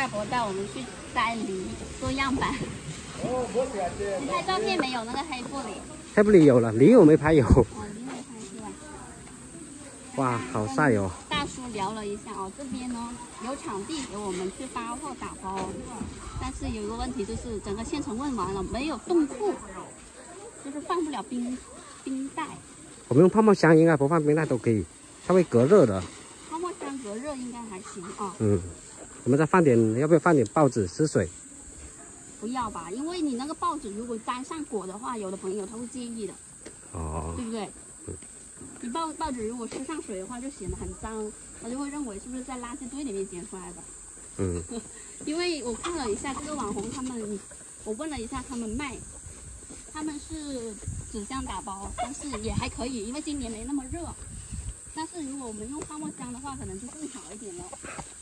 大伯带我们去摘梨做样板。你拍照片没有那个黑布里？ 黑布里有了，梨我没拍有。 哦，梨没拍是吧？ 哇，好晒哦！ 大叔聊了一下哦，这边呢有场地给我们去发货打包，但是有一个问题就是整个县城问完了，没有冻库，就是放不了冰袋。 我们用泡沫箱应该不放冰袋都可以，它会隔热的。 泡沫箱隔热应该还行啊。 我们再放点，要不要放点报纸湿水？ 不要吧，因为你那个报纸如果沾上果的话，有的朋友他会介意的。 哦， 对不对？你报纸如果湿上水的话，就显得很脏，他就会认为是不是在垃圾堆里面捡出来的。因为我看了一下这个网红他们，我问了一下他们卖，他们是纸箱打包，但是也还可以，因为今年没那么热。但是如果我们用泡沫箱的话，可能就更好一点了。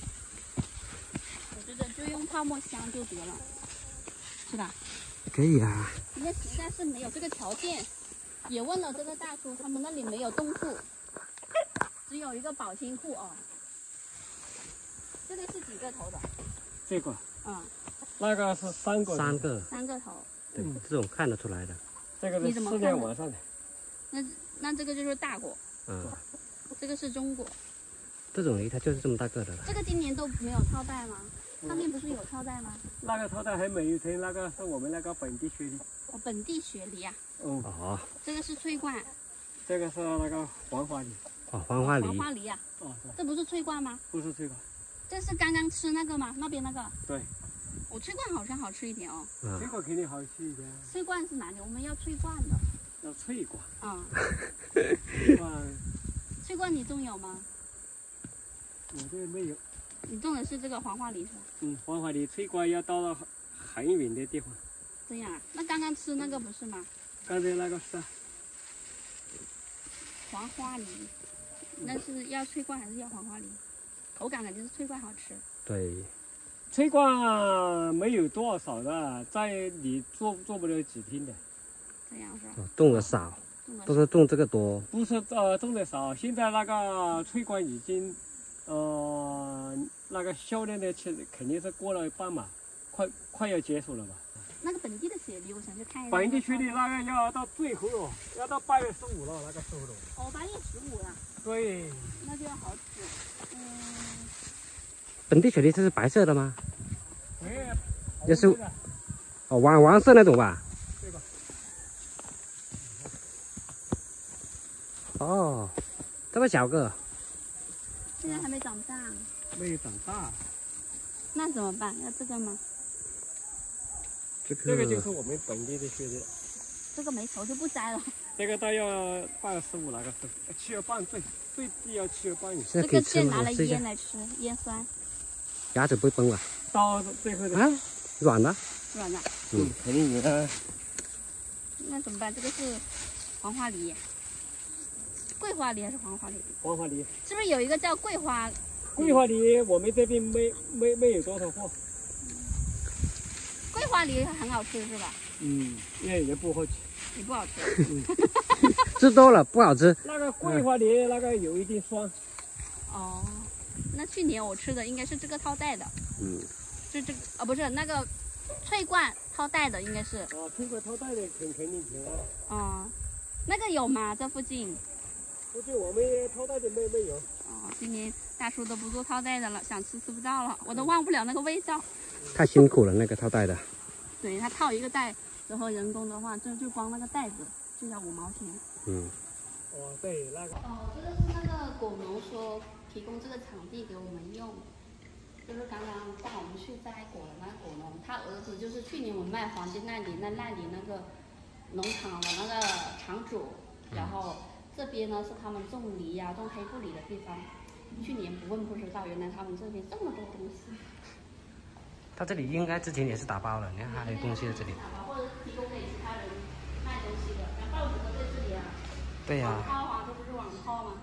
我觉得就用泡沫箱就得了，是吧？ 可以啊。 因为实在是没有这个条件。也问了这个大叔，他们那里没有冻库，只有一个保鲜库哦。这个是几个头的？ 这个，那个是3个。 3个头。 对，这种看得出来的。 这个是4年往上的。 那这个就是大果。这个是中果。 这种梨它就是这么大个的了。 这个今年都没有套袋吗？上面不是有套袋吗？ 那个套袋还没有成，那个是我们那个本地雪梨。 哦，本地雪梨啊。 这个是翠冠。 这个是那个黄花梨。 哦，黄花梨。 黄花梨啊。这不是翠冠吗？ 不是翠冠。 这是刚刚吃那个吗？那边那个。 对。 翠冠好像好吃一点哦。 翠冠肯定好吃一点。 翠冠是哪里？我们要翠冠的。 要翠冠。 翠冠你种有吗？ 我这没有。 你种的是这个黄花梨是吧？ 黄花梨，翠冠要到了很远的地方。 这样啊？那刚刚吃那个不是吗？ 刚才那个是黄花梨，那是要翠冠还是要黄花梨？口感肯定是翠冠好吃。 对， 翠冠没有多少的，在你做不了几天的。 这样是吧？ 种的少，都是种这个多。 不是种的少，现在那个翠冠已经。那个销量的肯定是过了一半嘛，快要结束了吧？ 那个本地的雪梨，我想去看一下。 本地雪梨那个要到最后了，要到8月15了，那个时候了。 哦，8月15了。 对。 那就要好吃。 本地雪梨这是白色的吗？ 哎， 也是。哦，黄色那种吧。 对吧？ 哦，这么小个。 现在还没长大。 没有长大。 那怎么办？要这个吗？ 这个就是我们本地的雪梨。 这个没熟就不摘了。 这个都要8月15那个是7月半最低要7月半以上。 这个现拿来腌来吃，腌酸。 牙齿不会崩了。 到最后的软的。 软的。 肯定有的。 那怎么办？这个是黄花梨。桂花梨还是黄花梨？ 黄花梨。 是不是有一个叫桂花？ 桂花梨我们这边没有多少货。 桂花梨很好吃是吧？ 也不好吃。 也不好吃。 吃多了不好吃。 那个桂花梨那个有一点酸。 哦，那去年我吃的应该是这个套袋的。就这个不是那个翠冠套袋的应该是。 翠冠套袋的肯定甜啊。 那个有吗？这附近？ 附近我们套袋的没有。 今年大叔都不做套袋的了，想吃不到了，我都忘不了那个味道。 太辛苦了，那个套袋的。 对，他套一个袋，然后人工的话，就光那个袋子就要5毛钱。 对，那个。 这个是那个果农说提供这个场地给我们用，就是刚刚带我们去摘果的那个果农，他儿子就是去年我们卖黄金那里那个农场的那个场主，然后这边呢是他们种梨呀、种黑布梨的地方。去年不问不知道，原来他们这边这么多东西。 他这里应该之前也是打包的，你看还有东西在这里。 或者提供给其他人卖东西的，像报纸都在这里啊。 对呀。 网泡啊，这不是网泡吗？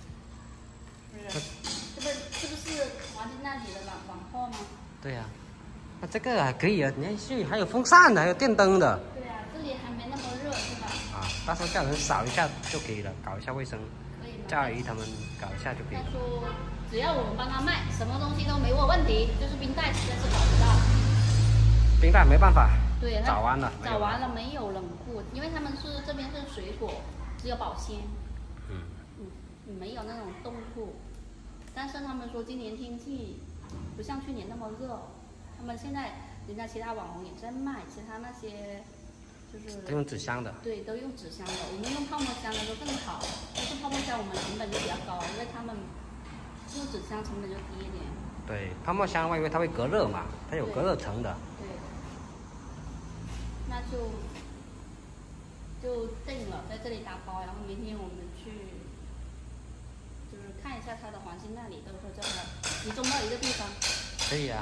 是不是黄金那里的网泡吗？ 对呀。那这个还可以啊，你看这里还有风扇的，还有电灯的。 对呀，这里还没那么热，是吧？ 到时候叫人扫一下就可以了，搞一下卫生。 可以吗？ 叫阿姨他们搞一下就可以了。 他说只要我们帮他卖，什么东西都没有问题，就是冰袋，这是冰袋没办法， 对， 找完了， 找完了没有冷库，因为他们是这边是水果，只有保鲜，没有那种冻库。但是他们说今年天气不像去年那么热，他们现在人家其他网红也在卖，其他那些就是都用纸箱的， 对，都用纸箱的，我们用泡沫箱的都更好，但是泡沫箱我们成本就比较高，因为他们用纸箱成本就低一点。 对，泡沫箱因为它会隔热嘛，它有隔热层的。 对，那就定了，在这里打包，然后明天我们去，就是看一下它的黄金那里，都说这个集中到一个地方。 可以啊。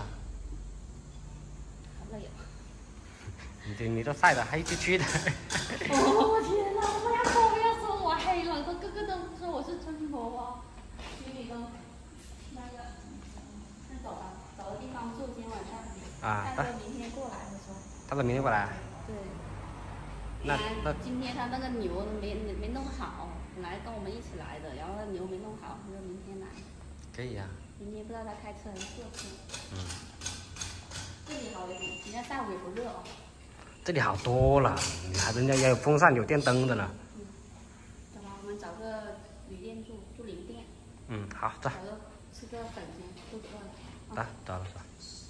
好累哦。 你都晒得黑黢黢的。 哦天哪！不要说我黑了，个个都说我是春婆婆。女女都那个，那走吧，找个地方住，今天晚上。啊。他说明天过来的时候。 他说明天过来。 对。 那今天他那个牛没弄好，本来跟我们一起来的，然后那牛没弄好，他说明天来。 可以啊。 明天不知道他开车还是坐车。这里好一点，今天下午也不热哦。这里好多了，人家也有风扇、有电灯的呢。 走吧，我们找个旅店住旅店。 好，走。 吃个粉先，肚子饿了。 走了。